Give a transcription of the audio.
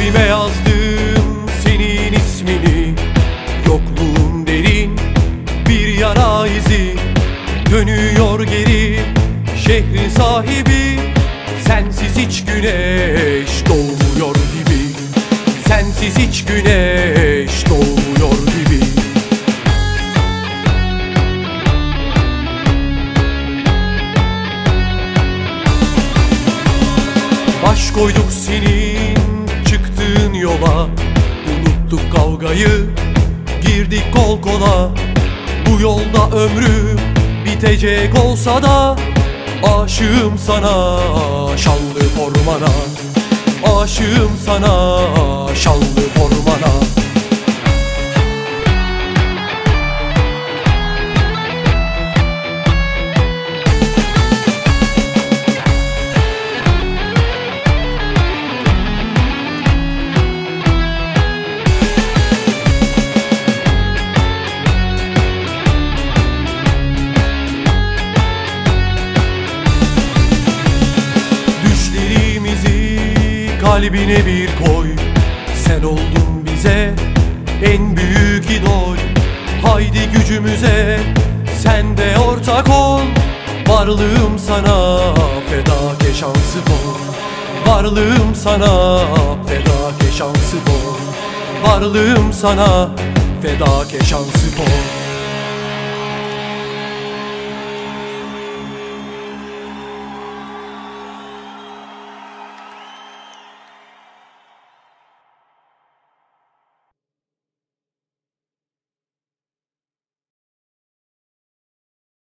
Kalbime yazdım senin ismini. Yokluğun derin bir yara izi. Dönüyor geri şehrin sahibi. Sensiz hiç güneş doğmuyor gibi. Sensiz hiç güneş doğmuyor gibi. Baş koyduk senin çıktığın yola. Unuttuk kavgayı, girdik kol kola. Bu yolda ömrüm bitecek olsa da aşığım sana şanlı formana. Aşığım sana şanlı formana. Kalbine bir koy. Sen oldun bize en büyük idol. Haydi gücümüze sen de ortak ol. Varlığım sana fedake şansı bol. Varlığım sana fedake şansı bol. Varlığım sana fedake şansı bol.